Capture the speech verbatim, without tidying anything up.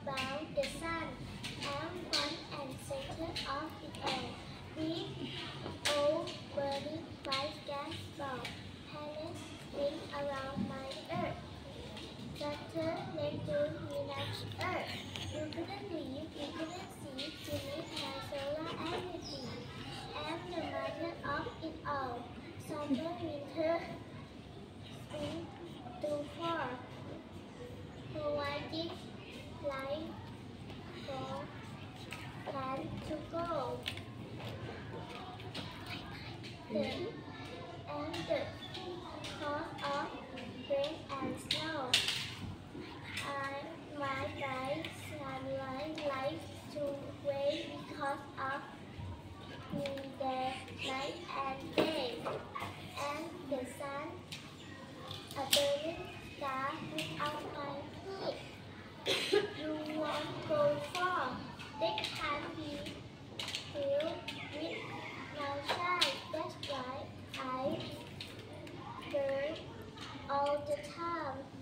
about the sun. I'm front and center of it all. Big, old, burning, bright gas ball. Planets spin around my Earth. Saturn, Neptune, Venus, Earth. You couldn't leave, you couldn't see, Jimmy has solar everything. I'm the mother of it all. Summer, winter, spring, to fall. Providing light for plants to grow. The, and the cause of rain and snow. I, my bright sunlight light to rain because of me day, night and day. And the sun, a burning star without my heat. You won't go far. They can't be filled with no shine. That's why I burn all the time.